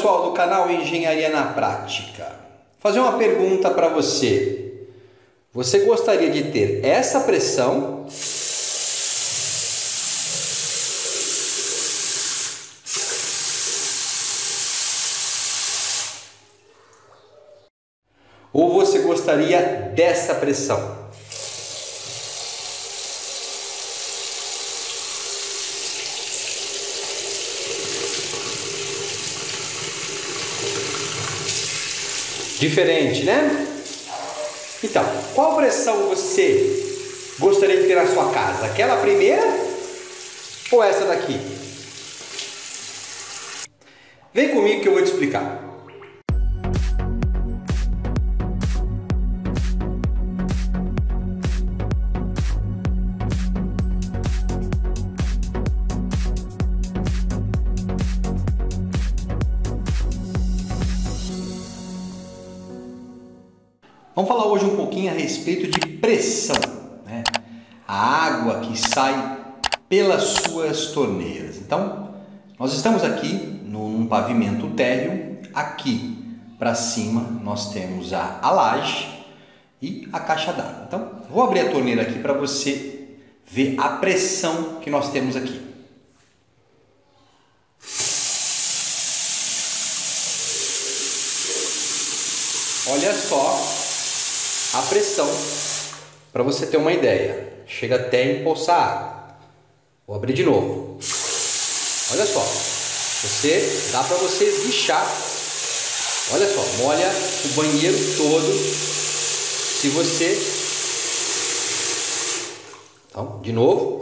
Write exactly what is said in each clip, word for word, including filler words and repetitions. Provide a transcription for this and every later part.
pessoal do canal Engenharia na Prática. Vou fazer uma pergunta para você. Você gostaria de ter essa pressão ou você gostaria dessa pressão? Diferente, né? Então, qual pressão você gostaria de ter na sua casa? Aquela primeira ou essa daqui? Vem comigo que eu vou te explicar. Vamos falar hoje um pouquinho a respeito de pressão, né? A água que sai pelas suas torneiras. Então, nós estamos aqui num pavimento térreo. Aqui para cima nós temos a, a laje e a caixa d'água. Então, vou abrir a torneira aqui para você ver a pressão que nós temos aqui. Olha só a pressão, para você ter uma ideia, chega até a empoçar a água. Vou abrir de novo. Olha só, você dá para você esguichar. Olha só, molha o banheiro todo. Se você, então, de novo,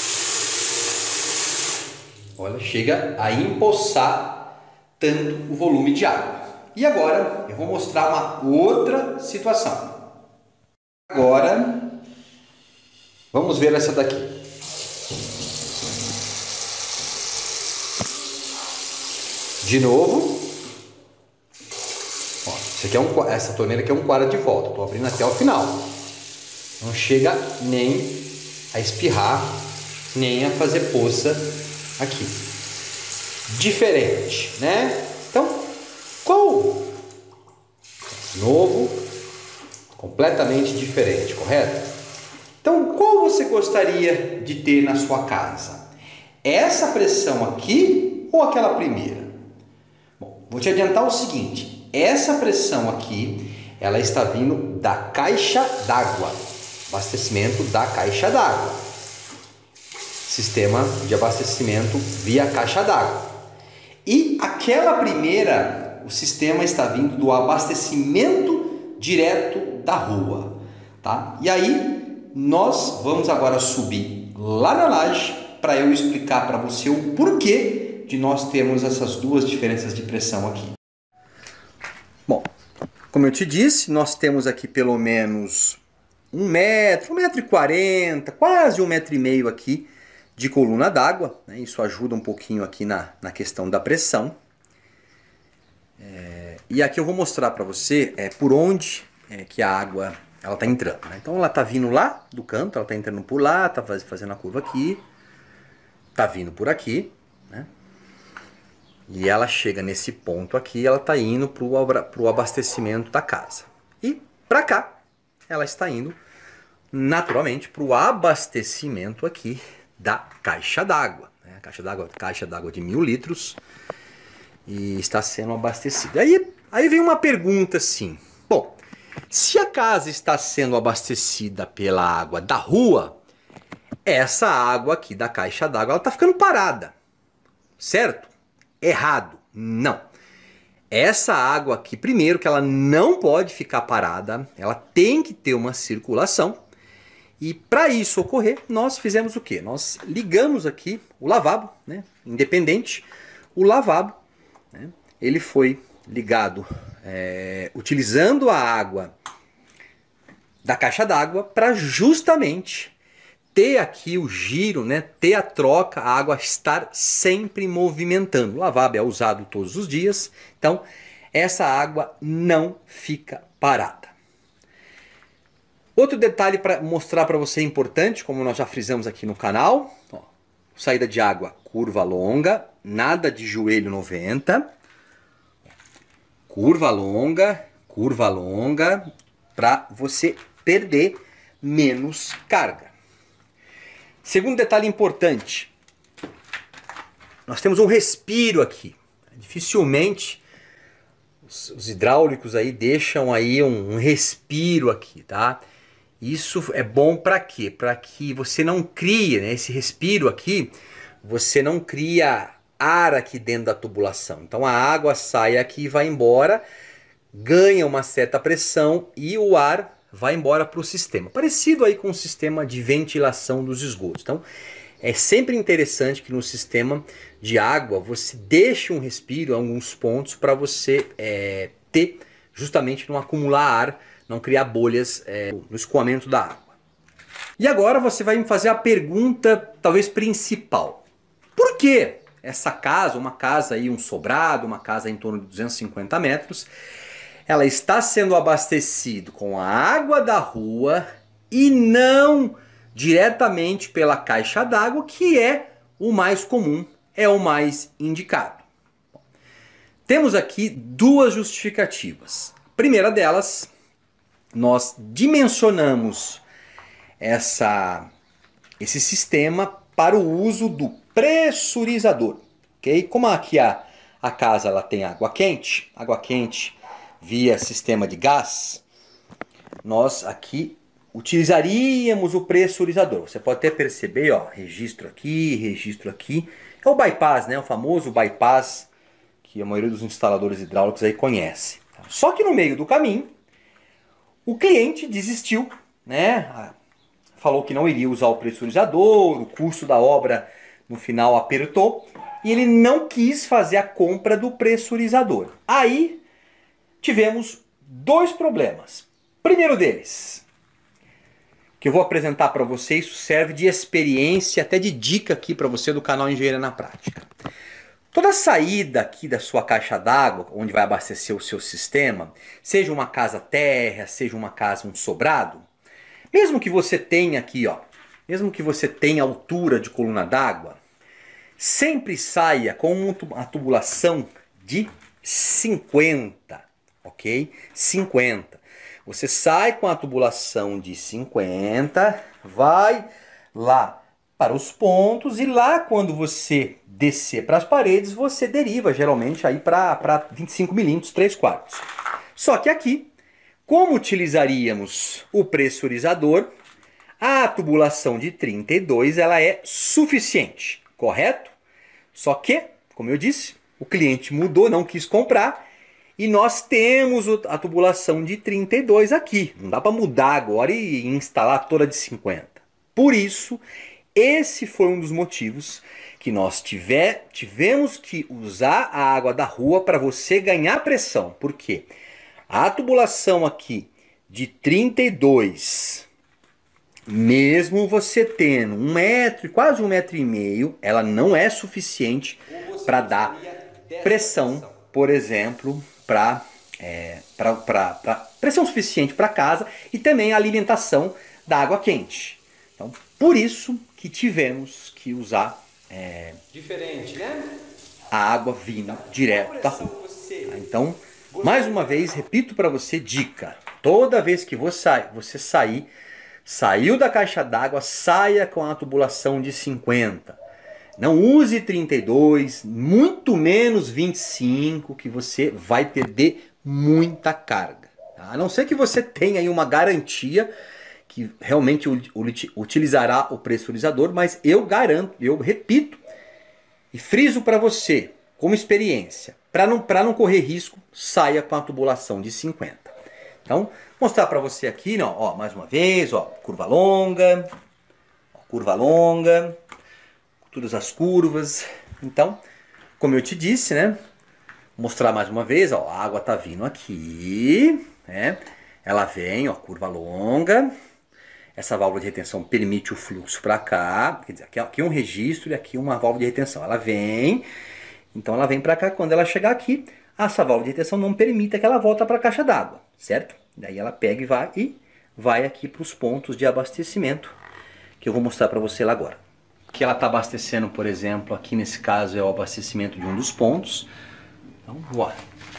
olha, chega a empoçar tanto o volume de água. E agora eu vou mostrar uma outra situação. Agora, vamos ver essa daqui. De novo. Ó, esse aqui é um, essa torneira aqui é um quadro de volta. Estou abrindo até o final. Não chega nem a espirrar, nem a fazer poça aqui. Diferente, né? Então, qual? Novo. Completamente diferente, correto? Então, qual você gostaria de ter na sua casa? Essa pressão aqui ou aquela primeira? Bom, vou te adiantar o seguinte, essa pressão aqui, ela está vindo da caixa d'água, abastecimento da caixa d'água. Sistema de abastecimento via caixa d'água. E aquela primeira, o sistema está vindo do abastecimento direto da rua, tá? E aí nós vamos agora subir lá na laje para eu explicar para você o porquê de nós termos essas duas diferenças de pressão aqui. Bom, como eu te disse, nós temos aqui pelo menos um metro, um metro e quarenta, quase um metro e meio aqui de coluna d'água, né? Isso ajuda um pouquinho aqui na, na questão da pressão. É, e aqui eu vou mostrar para você é, por onde é, que a água ela está entrando, né? Então ela está vindo lá do canto, ela está entrando por lá, está fazendo a curva aqui, está vindo por aqui, né? E ela chega nesse ponto aqui, ela está indo para o abastecimento da casa. E para cá, ela está indo naturalmente para o abastecimento aqui da caixa d'água, né? A caixa d'água, caixa d'água de mil litros. E está sendo abastecido. Aí, aí vem uma pergunta assim. Bom, se a casa está sendo abastecida pela água da rua, essa água aqui da caixa d'água ela está ficando parada. Certo? Errado. Não. Essa água aqui, primeiro que ela não pode ficar parada, ela tem que ter uma circulação. E para isso ocorrer, nós fizemos o quê? Nós ligamos aqui o lavabo, né? Independente, o lavabo. Ele foi ligado é, utilizando a água da caixa d'água para justamente ter aqui o giro, né, ter a troca, a água estar sempre movimentando. O lavabo é usado todos os dias, então essa água não fica parada. Outro detalhe para mostrar para você importante, como nós já frisamos aqui no canal, ó, saída de água curva longa, nada de joelho noventa. Curva longa, curva longa, para você perder menos carga. Segundo detalhe importante, nós temos um respiro aqui. Dificilmente os, os hidráulicos aí deixam aí um, um respiro aqui, tá? Isso é bom para quê? Para que você não crie, né, esse respiro aqui, você não cria ar aqui dentro da tubulação. Então a água sai aqui e vai embora, ganha uma certa pressão e o ar vai embora para o sistema. Parecido aí com o sistema de ventilação dos esgotos. Então é sempre interessante que no sistema de água você deixe um respiro em alguns pontos para você é, ter, justamente não acumular ar, não criar bolhas é, no escoamento da água. E agora você vai me fazer a pergunta talvez principal. Por que essa casa, uma casa aí, um sobrado, uma casa em torno de duzentos e cinquenta metros, ela está sendo abastecida com a água da rua e não diretamente pela caixa d'água, que é o mais comum, é o mais indicado? Bom, temos aqui duas justificativas. A primeira delas, nós dimensionamos essa, esse sistema para o uso do pressurizador, ok? Como aqui a, a casa ela tem água quente, água quente via sistema de gás, nós aqui utilizaríamos o pressurizador. Você pode até perceber, ó, registro aqui, registro aqui. É o bypass, né? O famoso bypass que a maioria dos instaladores hidráulicos aí conhece. Só que no meio do caminho, o cliente desistiu, né? Falou que não iria usar o pressurizador, o custo da obra no final apertou e ele não quis fazer a compra do pressurizador. Aí tivemos dois problemas. Primeiro deles, que eu vou apresentar para você, isso serve de experiência, até de dica aqui para você do canal Engenharia na Prática. Toda saída aqui da sua caixa d'água, onde vai abastecer o seu sistema, seja uma casa térrea, seja uma casa um sobrado, mesmo que você tenha aqui, ó, mesmo que você tenha altura de coluna d'água, sempre saia com uma tubulação de cinquenta, ok? cinquenta. Você sai com a tubulação de cinquenta, vai lá para os pontos e lá quando você descer para as paredes, você deriva geralmente aí para vinte e cinco milímetros, três quartos. Só que aqui, como utilizaríamos o pressurizador, a tubulação de trinta e dois ela é suficiente, correto? Só que, como eu disse, o cliente mudou, não quis comprar. E nós temos a tubulação de trinta e dois aqui. Não dá para mudar agora e instalar toda de cinquenta. Por isso, esse foi um dos motivos que nós tiver, tivemos que usar a água da rua para você ganhar pressão. Por quê? A tubulação aqui de trinta e dois, mesmo você tendo um metro, quase um metro e meio, ela não é suficiente para dar pressão, por exemplo, para é, pressão suficiente para casa e também a alimentação da água quente. Então, por isso que tivemos que usar é, diferente, né? A água vindo direto da rua. Então, mais uma vez, repito para você, dica. Toda vez que você, você sair, saiu da caixa d'água, saia com a tubulação de cinquenta. Não use trinta e dois, muito menos vinte e cinco, que você vai perder muita carga. Tá? A não ser que você tenha aí uma garantia que realmente utilizará o pressurizador, mas eu garanto, eu repito e friso para você, como experiência, para não, para não correr risco, saia com a tubulação de cinquenta. Então, mostrar para você aqui, ó, ó, mais uma vez, ó, curva longa, ó, curva longa, todas as curvas. Então, como eu te disse, né? Mostrar mais uma vez, ó, a água tá vindo aqui, né? Ela vem, ó, curva longa. Essa válvula de retenção permite o fluxo para cá. Quer dizer, aqui, aqui é um registro e aqui uma válvula de retenção. Ela vem, então ela vem para cá. Quando ela chegar aqui, essa válvula de retenção não permite que ela volta para a caixa d'água, certo? Daí ela pega e vai e vai aqui para os pontos de abastecimento que eu vou mostrar para você lá agora. Que ela está abastecendo, por exemplo, aqui nesse caso é o abastecimento de um dos pontos. Então, ó, aqui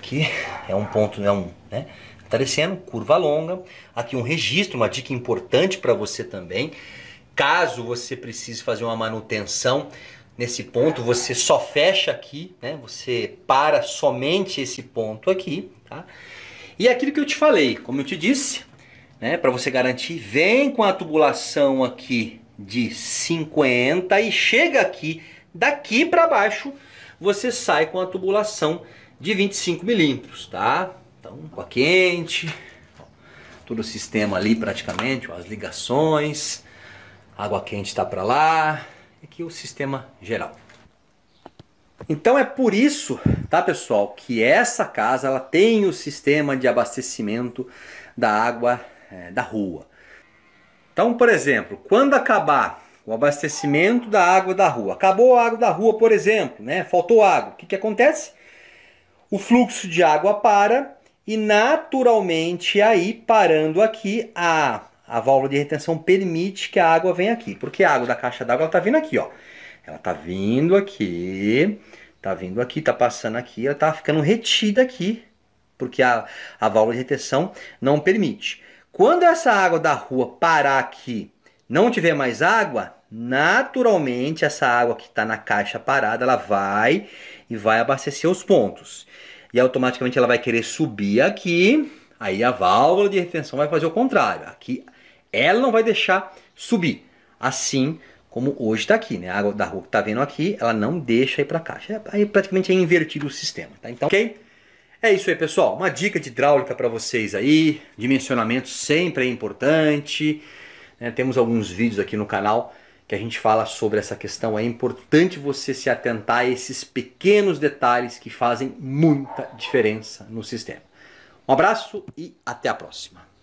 Aqui é um ponto, é um, né? Tá descendo, curva longa. Aqui um registro, uma dica importante para você também. Caso você precise fazer uma manutenção nesse ponto, você só fecha aqui, né? Você para somente esse ponto aqui, tá? E aquilo que eu te falei, como eu te disse, né? Para você garantir, vem com a tubulação aqui de cinquenta e chega aqui, daqui para baixo, você sai com a tubulação de vinte e cinco milímetros, tá? Então, água quente, ó, todo o sistema ali praticamente, ó, as ligações, água quente está para lá, aqui o sistema geral. Então é por isso, tá pessoal, que essa casa ela tem o sistema de abastecimento da água é, da rua. Então, por exemplo, quando acabar o abastecimento da água da rua, acabou a água da rua, por exemplo, né? Faltou água, o que que acontece? O fluxo de água para e naturalmente aí parando aqui a, a válvula de retenção permite que a água venha aqui. Porque a água da caixa d'água está vindo aqui, ó. Ela está vindo aqui, está vindo aqui, está passando aqui, ela está ficando retida aqui. Porque a, a válvula de retenção não permite. Quando essa água da rua parar aqui, não tiver mais água, naturalmente essa água que está na caixa parada, ela vai e vai abastecer os pontos. E automaticamente ela vai querer subir aqui, aí a válvula de retenção vai fazer o contrário. Aqui ela não vai deixar subir, assim como hoje está aqui, né? A água da rua que está vindo aqui, ela não deixa ir para a caixa. Aí praticamente é invertido o sistema, tá? Então, ok? É isso aí, pessoal. Uma dica de hidráulica para vocês aí. Dimensionamento sempre é importante. Né? Temos alguns vídeos aqui no canal que a gente fala sobre essa questão. É importante você se atentar a esses pequenos detalhes que fazem muita diferença no sistema. Um abraço e até a próxima.